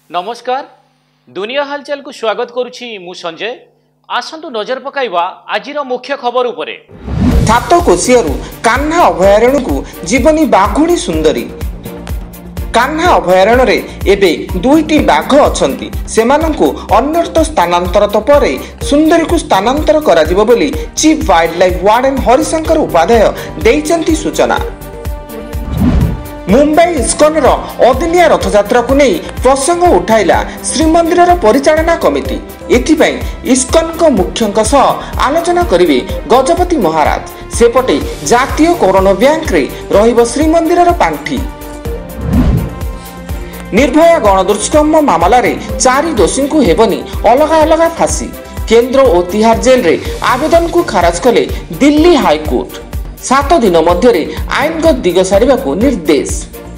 नमस्कार दुनिया हालचाल को स्वागत करुछि मु संजय। आसंतु नजर पकाइबा आजिर मुख्य खबर उपरे। छात कोसियारू कान्हा अभयारण्य को जीवनी बाघुणी सुंदरी। कान्हा अभयारण्य रे एबे दुईटी बाघ अछंती। सेमानंकु अन्यत्र स्थानांतरित परे सुंदरी को स्थानांतर करा जिवो बोली chief wild life warden Harishankar Upadhyay देइचंती सूचना। मुंबई इस्कन ओदिया रथयात्रा को नहीं प्रसंग उठाइला श्रीमंदिर परिचालना कमिटी। एथिपाई इस्कन मुख्यों सह आलोचना करिवे गजपति महाराज। सेपटे जातीय कोरोना बैंक रे रहिबो श्रीमंदिर पांठी। निर्भया गणदुष्कर्म मामला रे 4 दोषी को हेबनी अलग अलग फांसी। केंद्र और तिहार जेल रे आवेदन को खारज कले दिल्ली हाईकोर्ट। 7 दिन मध्य आईनगत दिग सारिबा को निर्देश।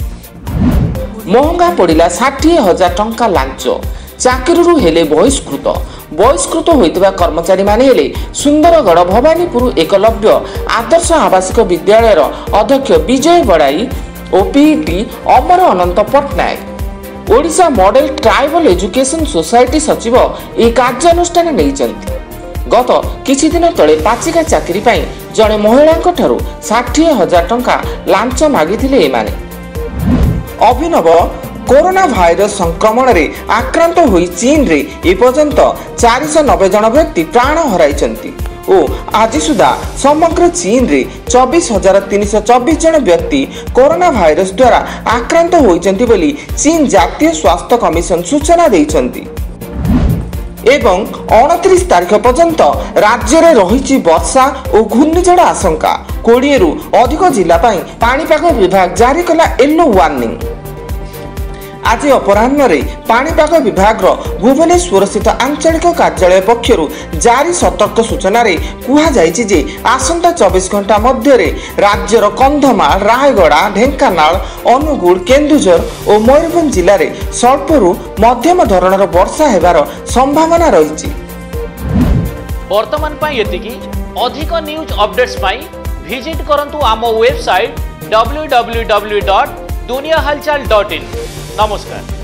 महंगा पड़िला 60,000 टंका लांच। चाकरी हेले बहिष्कृत होइतबा कर्मचारी माने हेले सुंदरगढ़ भवानीपुर एकलव्य आदर्श आवासिक विद्यालय अध्यक्ष विजय बड़ाई और PET Amar Anant Pattnaik. Odisha model tribal education society सचिव ए कार्यानुष्ठान नैचंती। गत किछि दिन तले पाचिका चाकरी पाई जड़े महिला 60,000 टंका लांच मागिथिले एमाने। अभिनव कोरोना भाइरस संक्रमण रे आक्रांत होई चीन रे एपर्यंत 490 जन व्यक्ति प्राण हराइछंती और आज सुधा समग्र चीन रे 24,324 जन व्यक्ति कोरोना भाइरस द्वारा आक्रांत होइछंती बोली चीन जातीय स्वास्थ्य कमिशन सूचना दैछंती। एवं 29 तारिख पर्यंत राज्य में रही वर्षा और घूर्णिझड़ आशंका। 20 रु अधिक जिला पाणीपाग विभाग जारी कला येलो वार्निंग। आज अपराह्न रे पाणीपाग विभाग भुवनेश्वर स्थित आंचलिक कार्यालय पक्षरु जारी सतर्क सूचना रे कुहा जायछि जे आसंता 24 घंटा मध्य रे राज्यर कंधमाल, रायगड़ा, ढेंकानाल, अनुगुल, केन्दुझर और मयूरभंज जिले में स्वल्परू मध्यम धरणर वर्षा हेबार संभावना रही। वर्तमान पाई एतिकी। अधिक न्यूज अपडेट्स पाई विजिट करंतु आम वेबसाइट www.duniahalchal.in। नमस्कार।